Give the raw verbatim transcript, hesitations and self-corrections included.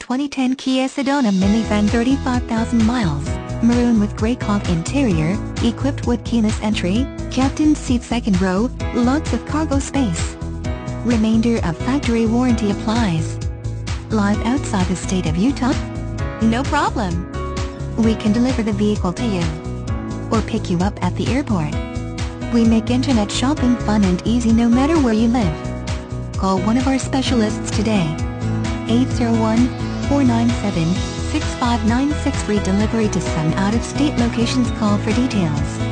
twenty ten Kia Sedona minivan, thirty-five thousand miles, maroon with grey cloth interior, equipped with keyless entry, captain's seat second row, lots of cargo space. Remainder of factory warranty applies. Live outside the state of Utah? No problem. We can deliver the vehicle to you, or pick you up at the airport. We make internet shopping fun and easy no matter where you live. Call one of our specialists today. eight zero one, four nine seven, six five nine six. Free delivery to some out-of-state locations. Call for details.